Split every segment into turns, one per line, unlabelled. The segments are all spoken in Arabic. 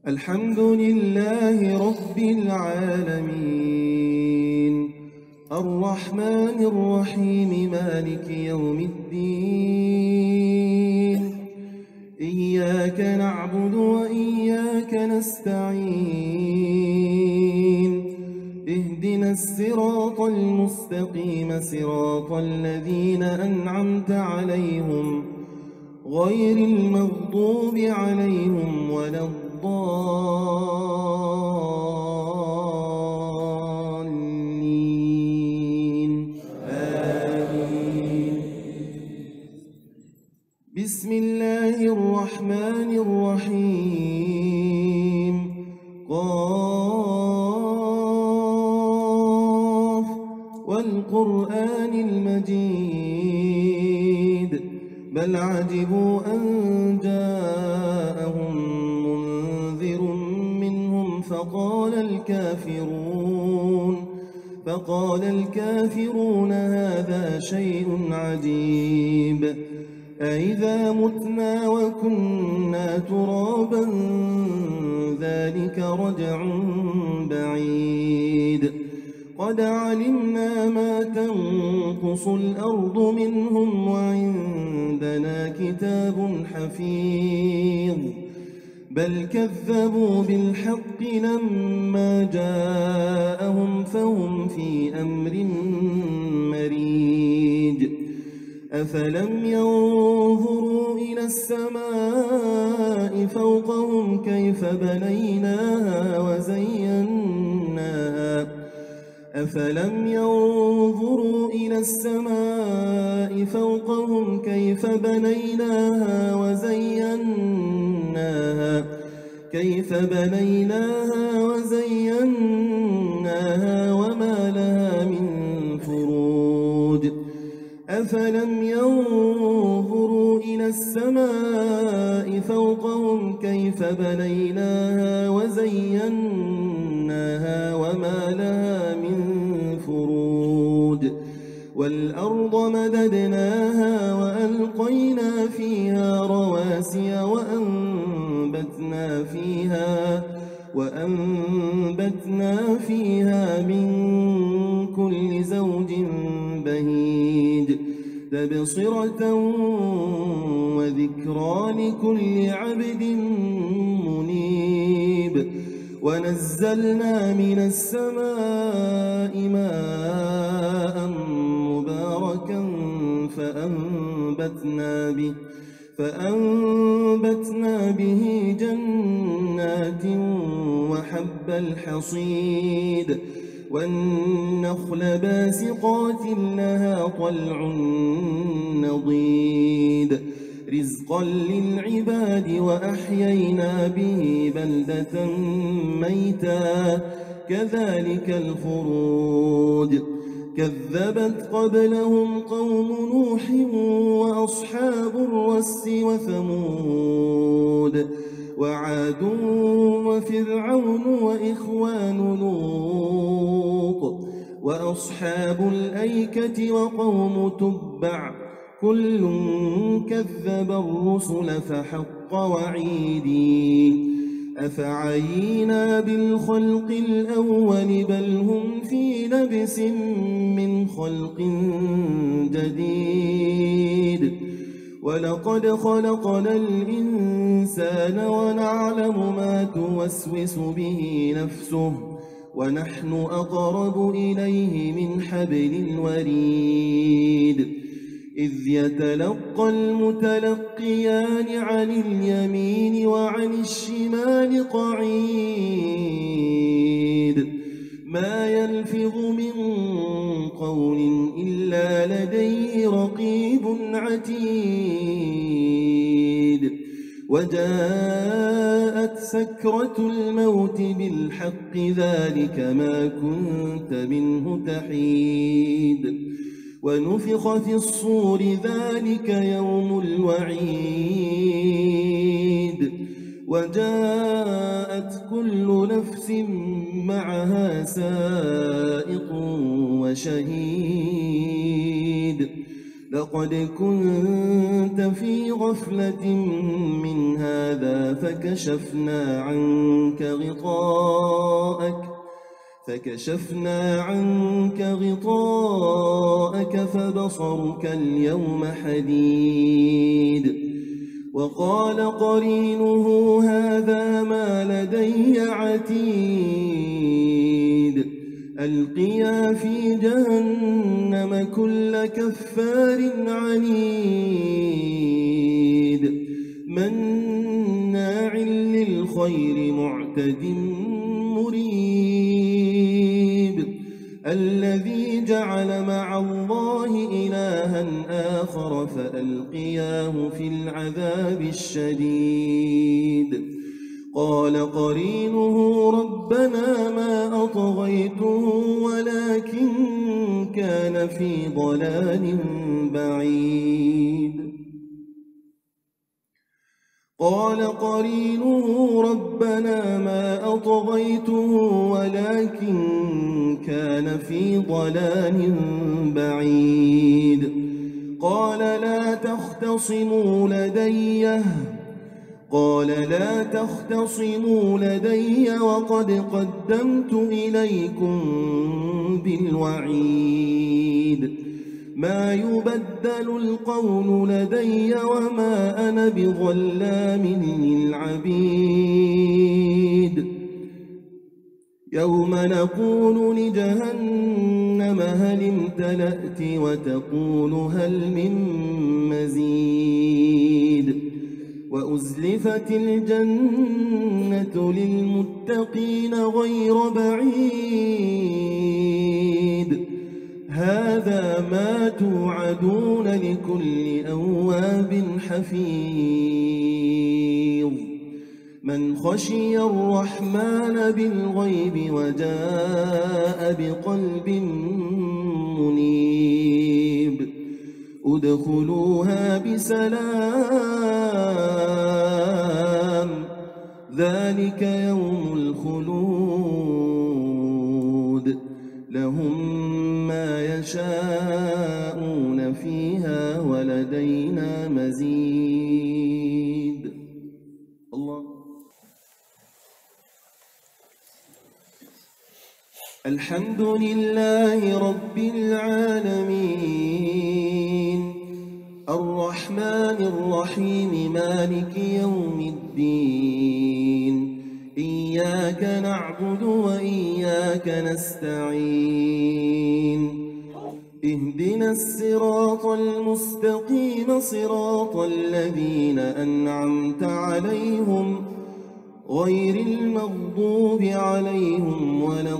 الحمد لله رب العالمين الرحمن الرحيم مالك يوم الدين إياك نعبد وإياك نستعين اهدنا الصراط المستقيم صراط الذين أنعمت عليهم غير المغضوب عليهم ولا الضالين آمين. بسم الله الرحمن الرحيم قاف والقرآن المجيد بل عجبوا أن جاءهم منذر منهم فقال الكافرون هذا شيء عجيب أإذا متنا وكنا ترابا ذلك رجع بعيد قد علمنا ما تنقص الأرض منهم وعندنا كتاب حفيظ بل كذبوا بالحق لما جاءهم فهم في أمر مريج أفلم ينظروا إلى السماء فوقهم كيف بنيناها وزيناها أفلم ينظروا إلى السماء فوقهم كيف بنيناها وزيناها وما لها من فروج أفلم ينظروا إلى السماء فوقهم كيف بنيناها وزيناها وما لها من فروج والأرض مددناها وألقينا فيها رواسي وأنبتنا فيها من كل زوج بهيج تبصرة وذكرى لكل عبد منيب ونزلنا من السماء ماء مباركا فأنبتنا به جنات وحب الحصيد والنخل باسقات لها طلع نضيد رزقا للعباد وأحيينا به بلدة ميتا كذلك الخروج كذبت قبلهم قوم نوح وأصحاب الرس وثمود وعاد وفرعون وإخوان لوط وأصحاب الأيكة وقوم تبع كل كذب الرسل فحق وعيدي أفعينا بالخلق الأول بل هم في لبس من خلق جديد ولقد خلقنا الإنسان ونعلم ما توسوس به نفسه ونحن أقرب إليه من حبل الوريد إذ يتلقى المتلقيان عن اليمين وعن الشمال قعيد ما يلفظ من قول إلا لديه رقيب عتيد وجاءت سكرة الموت بالحق ذلك ما كنت منه تحيد ونفخ في الصور ذلك يوم الوعيد وجاءت كل نفس معها سائق وشهيد لقد كنت في غفلة من هذا فكشفنا عنك غطاءك فبصرك اليوم حديد. وقال قرينه هذا ما لدي عتيد. ألقيا في جهنم كل كفار عنيد مناع للخير معتد مريب. الذي جعل مع الله إلها آخر فألقياه في العذاب الشديد. قال قرينه ربنا ما أطغيته ولكن كان في ضلال بعيد. قال قرينه ربنا ما أطغيته ولكن كان في ضلال بعيد. قال لا تختصموا لدي وقد قدمت إليكم بالوعيد. ما يبدل القول لدي وما أنا بظلام للعبيد. يوم نقول لجهنم هل امتلأت وتقول هل من مزيد. وأزلفت الجنة للمتقين غير بعيد. هذا ما توعدون لكل أواب حفيظ. من خشي الرحمن بالغيب وجاء بقلب منيب. ادخلوها بسلام ذلك يوم الخلود. لهم ما يشاءون فيها ولدينا مزيد. الله. الحمد لله رب العالمين الرحمن الرحيم مالك يوم الدين. إياك نعبد وإياك نستعين. اهدنا الصراط المستقيم صراط الذين أنعمت عليهم غير المغضوب عليهم ولا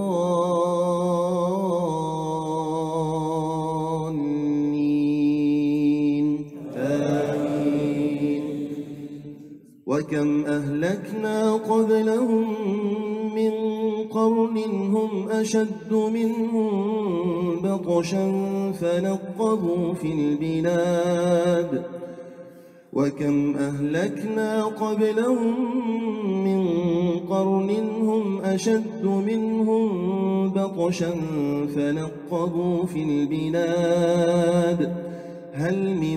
الضالين. آمين. وكم أهلكنا قبلهم من قرن هم أشد منهم بطشا فنقبوا في البلاد. وكم أهلكنا قبلهم من قرن هم أشد منهم بطشا فنقبوا في البلاد هل من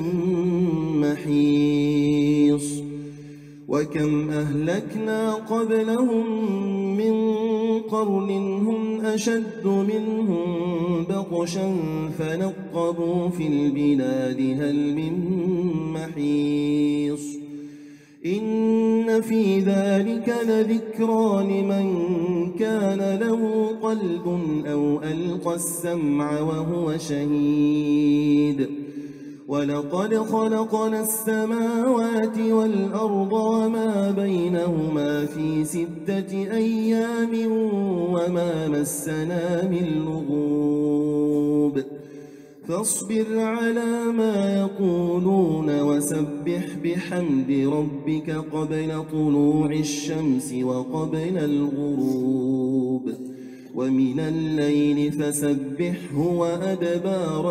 محيص. وكم أهلكنا قبلهم من قرن هم أشد منهم بطشا فنقبوا في البلاد هل من محيص. إن في ذلك لذكرى لمن كان له قلب أو ألقى السمع وهو شهيد. ولقد خلقنا السماوات والأرض وما بينهما في 6 أيام وما مسنا من لغوب. فاصبر على ما يقولون وسبح بحمد ربك قبل طلوع الشمس وقبل الغروب ومن الليل فسبحه وأدبار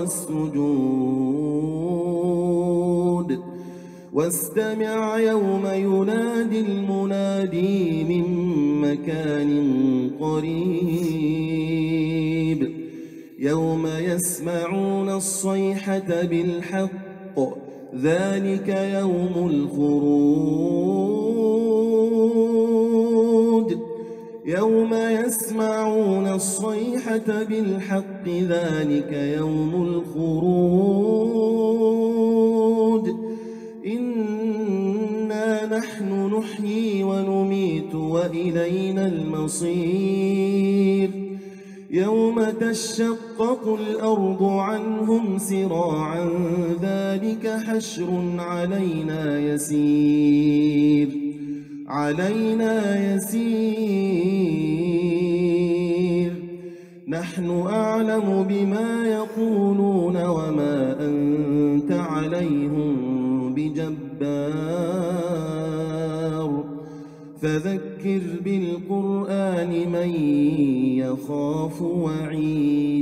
السجود. واستمع يوم ينادي المنادي من مكان قريب. يوم يسمعون الصيحة بالحق ذلك يوم الخروج يوم يسمعون الصيحة بالحق ذلك يوم الخروج إنا نحن نحيي ونميت وإلينا المصير يوم تشقق الأرض عنهم سراعا ذلك حشر علينا يسير نحن أعلم بما يقولون وما أنت عليهم بجبار فذكر بالقرآن من يخاف وعيد